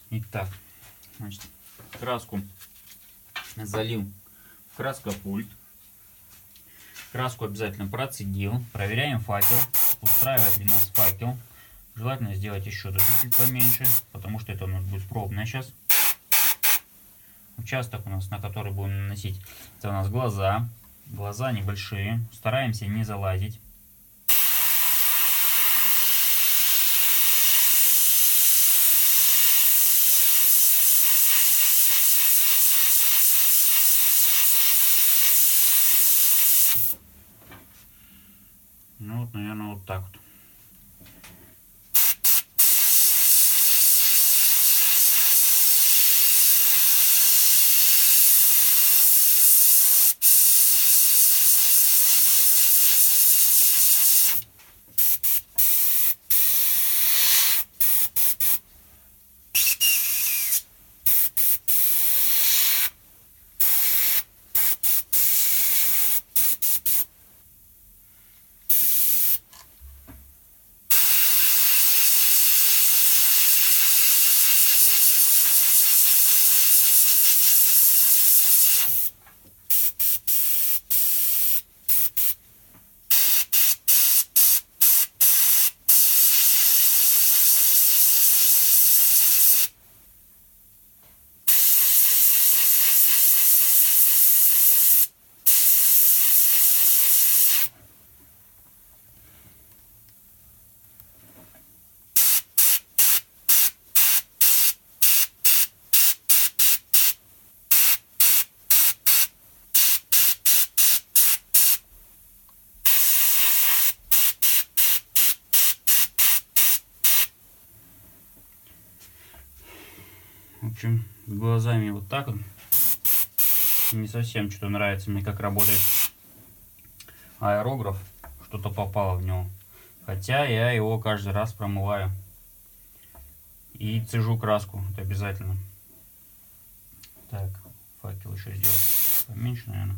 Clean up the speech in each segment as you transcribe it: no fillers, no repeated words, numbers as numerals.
Итак, значит, краску залил в краскопульт. Краску обязательно процедил. Проверяем факел. Устраивает ли нас факел. Желательно сделать еще даже чуть поменьше, потому что это у нас будет пробное сейчас. Участок у нас, на который будем наносить, это у нас глаза. Глаза небольшие. Стараемся не залазить. Ну вот, наверное, вот так вот. В общем, с глазами вот так вот. Не совсем что-то нравится мне, как работает аэрограф. Что-то попало в него. Хотя я его каждый раз промываю. И цежу краску. Это обязательно. Так, факел еще сделать поменьше, наверное.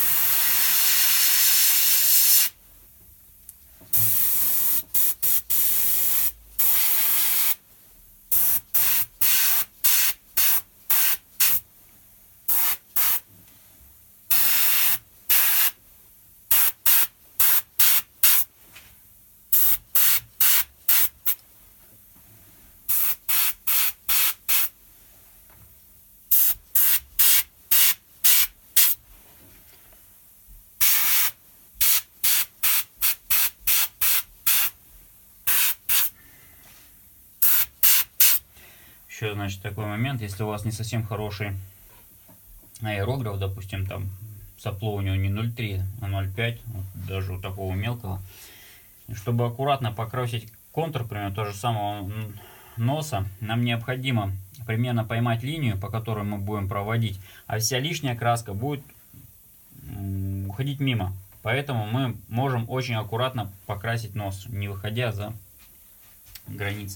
Еще, значит, такой момент, если у вас не совсем хороший аэрограф, допустим, там сопло у него не 0,3, а 0,5, вот, даже у такого мелкого, и чтобы аккуратно покрасить контур, примерно того же самого носа, нам необходимо примерно поймать линию, по которой мы будем проводить, а вся лишняя краска будет уходить мимо. Поэтому мы можем очень аккуратно покрасить нос, не выходя за границы.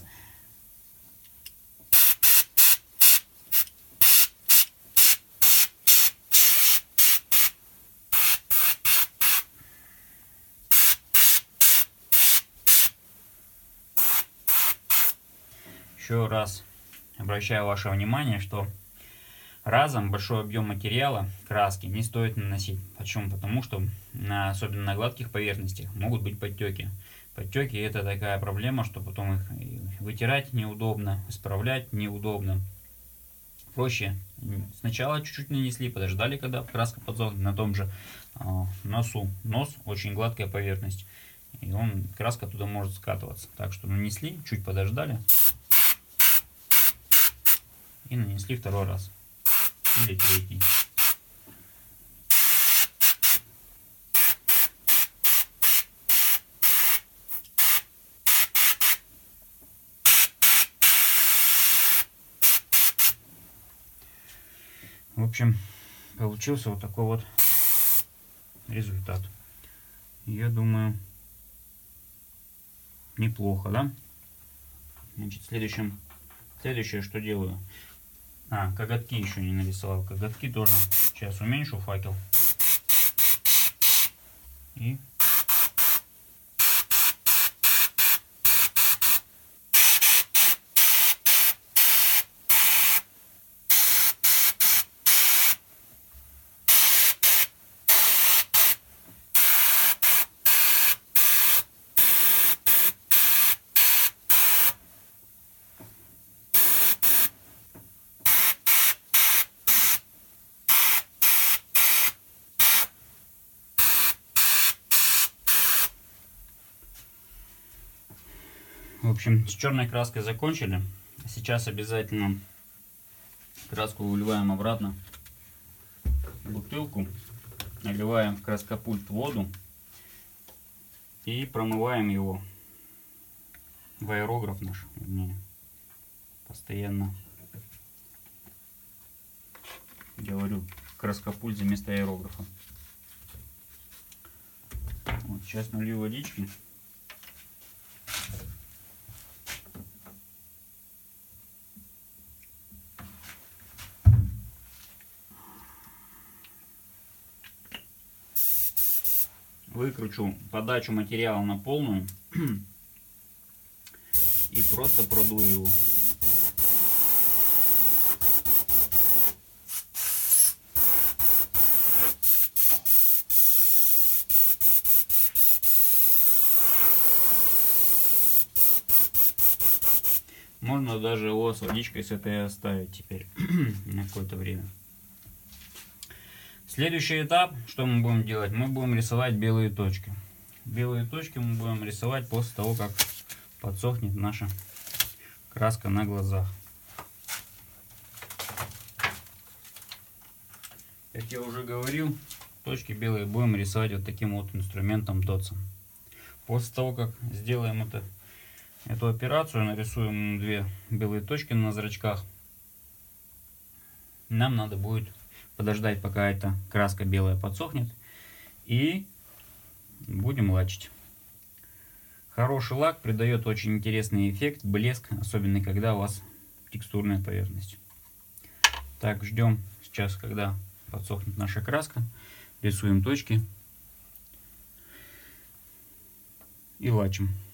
Еще раз обращаю ваше внимание, что разом большой объем материала, краски, не стоит наносить. Почему? Потому что особенно на гладких поверхностях могут быть подтеки. Подтеки — это такая проблема, что потом их вытирать неудобно, исправлять неудобно. Проще сначала чуть-чуть нанесли, подождали, когда краска подсохнет. На том же носу. Нос очень гладкая поверхность, и краска туда может скатываться. Так что нанесли, чуть подождали и нанесли второй раз или третий. В общем, получился вот такой вот результат. Я думаю, неплохо, да? Значит, следующее, что делаю. Коготки еще не нарисовал. Коготки тоже. Сейчас уменьшу факел. И В общем, с черной краской закончили. Сейчас обязательно краску выливаем обратно в бутылку, наливаем в краскопульт воду и промываем его в аэрограф наш. Постоянно говорю, краскопульт вместо аэрографа. Вот, сейчас налью водички. Выкручу подачу материала на полную и просто продую его. Можно даже его с водичкой с этой оставить теперь на какое-то время. Следующий этап, что мы будем делать? Мы будем рисовать белые точки. Белые точки мы будем рисовать после того, как подсохнет наша краска на глазах. Как я уже говорил, точки белые будем рисовать вот таким вот инструментом дотсом. После того, как сделаем эту операцию, нарисуем 2 белые точки на зрачках, нам надо будет подождать, пока эта краска белая подсохнет, и будем лачить. Хороший лак придает очень интересный эффект, блеск, особенно когда у вас текстурная поверхность. Так, ждем сейчас, когда подсохнет наша краска, рисуем точки и лачим.